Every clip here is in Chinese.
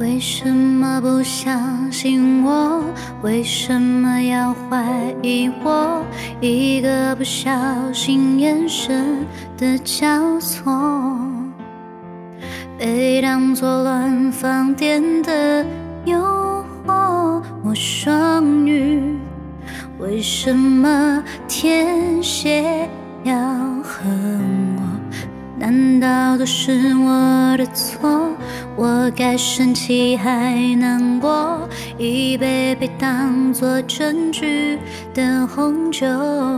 为什么不相信我？为什么要怀疑我？一个不小心，眼神的交错，被当作乱放电的诱惑。我双鱼，为什么天蝎要恨我？难道都是我的错？我该生气还难过？一杯被当作证据的红酒，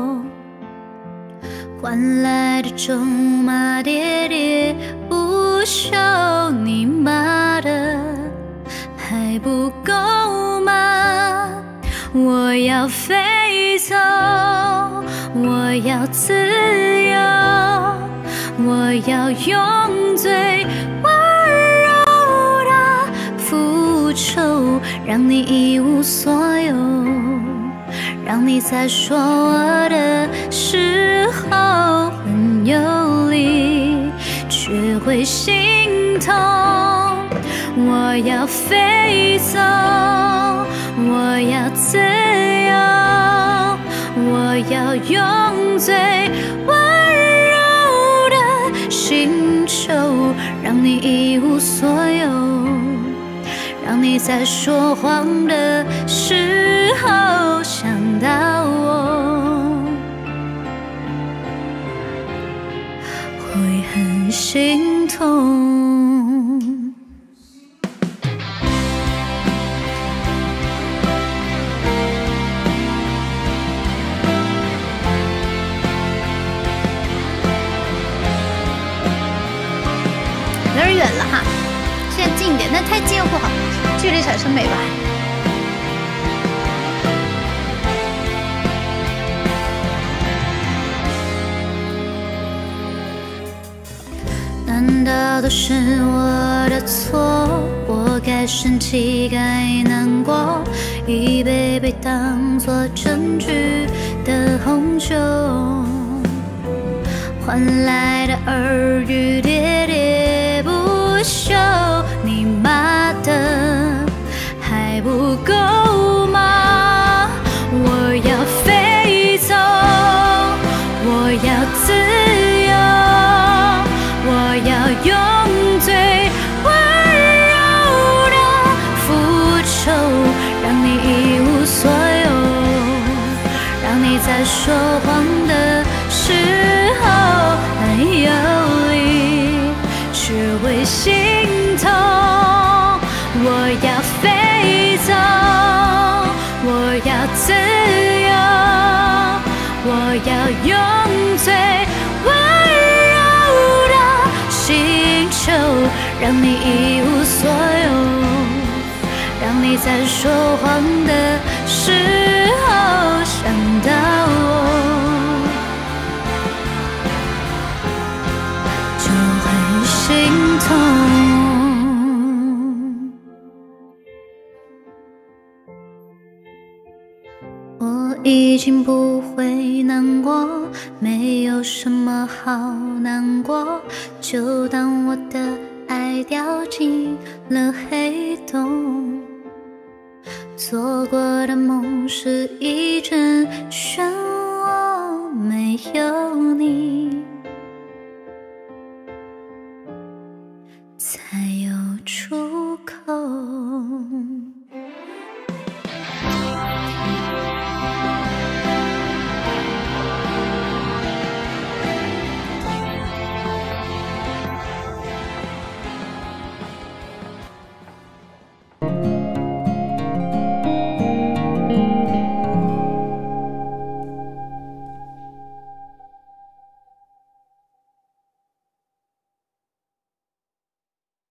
换来的咒骂喋喋不休。你骂的还不够吗？我要飞走，我要自由，我要用最温柔的复仇，让你一无所有，让你在说我的时候很有力，却会心痛。我要飞走，我要自由，我要用最温柔的星球，让你一无所有，让你在说谎的时候想到我，会很心痛。有点远了哈，现在近一点，但太近又不好，距离产生美吧。难道都是我的错？我该生气该难过？一杯被当作证据的红酒，换来的耳语喋喋不休。你骂的还不够吗？我要飞走，我要自由，我要用最温柔的复仇，让你一无所有，让你在说谎的时候很有力，却会心痛。我要飞走，我要自由，我要用最温柔的星球，让你一无所有，让你在说谎的时候想到我，就会心痛。我已经不会难过，没有什么好难过，就当我的爱掉进了黑洞。做过的梦是一阵漩涡，没有你。